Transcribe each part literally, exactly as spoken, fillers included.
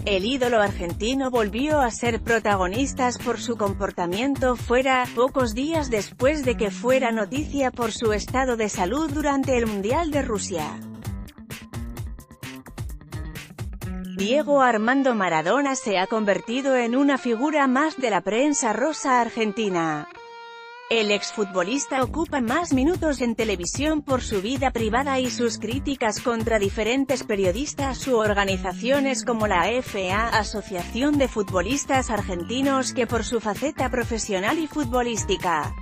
El ídolo argentino volvió a ser protagonista por su comportamiento fuera, pocos días después de que fuera noticia por su estado de salud durante el Mundial de Rusia. Diego Armando Maradona se ha convertido en una figura más de la prensa rosa argentina. El exfutbolista ocupa más minutos en televisión por su vida privada y sus críticas contra diferentes periodistas u organizaciones como la A F A, Asociación de Futbolistas Argentinos, que por su faceta profesional y futbolística.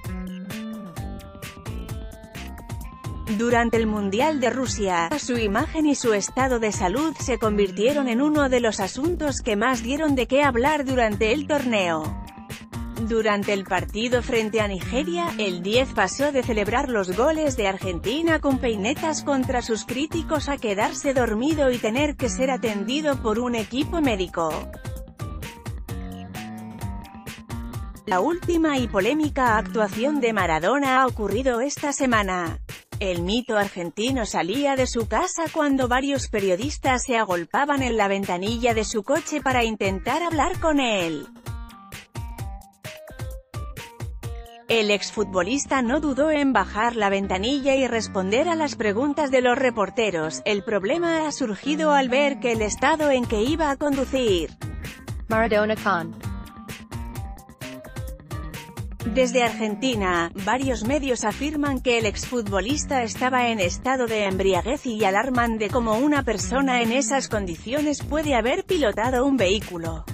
Durante el Mundial de Rusia, su imagen y su estado de salud se convirtieron en uno de los asuntos que más dieron de qué hablar durante el torneo. Durante el partido frente a Nigeria, el diez pasó de celebrar los goles de Argentina con peinetas contra sus críticos a quedarse dormido y tener que ser atendido por un equipo médico. La última y polémica actuación de Maradona ha ocurrido esta semana. El mito argentino salía de su casa cuando varios periodistas se agolpaban en la ventanilla de su coche para intentar hablar con él. El exfutbolista no dudó en bajar la ventanilla y responder a las preguntas de los reporteros. El problema ha surgido al ver que el estado en que iba a conducir. Maradona con. Desde Argentina, varios medios afirman que el exfutbolista estaba en estado de embriaguez y alarman de cómo una persona en esas condiciones puede haber pilotado un vehículo.